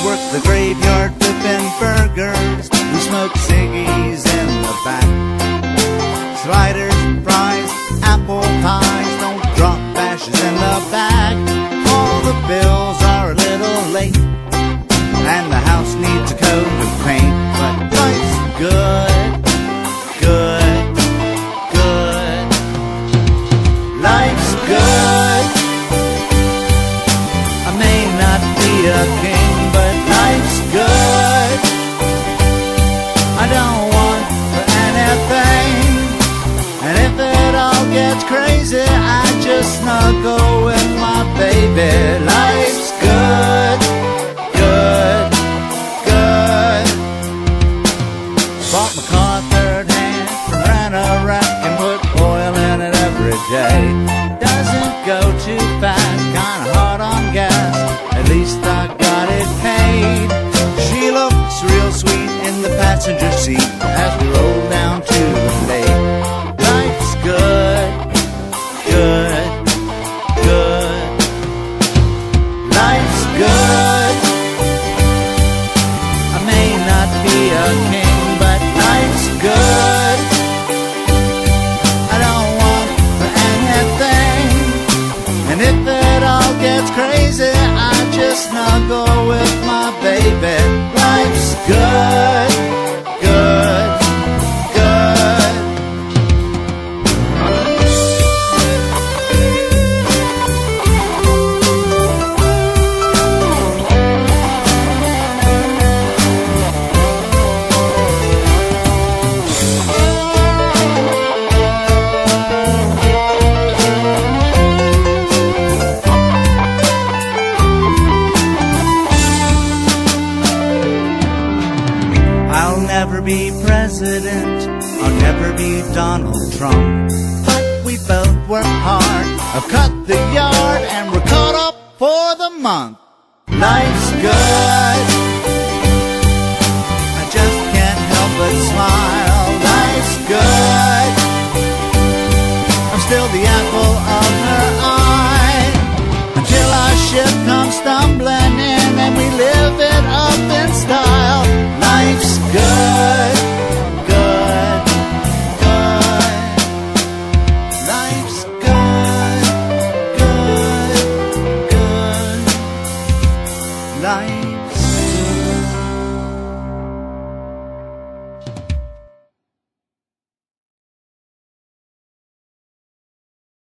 work the graveyard flipping burgers. We smoke ciggies in the back. Sliders, fries, apple pies, don't drop ashes in the bag. All the bills are a little late, and the house needs a coat of paint. But life's good, good, good. Life's good. I may not be a king, but life's good. I don't want for anything, and if it all gets crazy, I just snuggle with my baby. Life's good, good, good. Bought my car third hand from Rent-A-Wreck and put oil in it every day. Doesn't go too fast, kinda hard on gas, at least I got it paid. She looks real sweet in the passenger seat as we roll down to the lake. Life's good, good, good. Life's good. I may not be a king, but life's good. I don't want for anything, and if it all gets crazy, I just snuggle with my baby. Life's good, good, good. I'll never be president, I'll never be Donald Trump, but we both work hard. I've cut the yard and we're caught up for the month. Life's good, I just can't help but smile. Life's good, I'm still the apple of her eye, until our ship comes stumbling in and we live it up in style. Life's good, good, good. Life's good, good, good. Life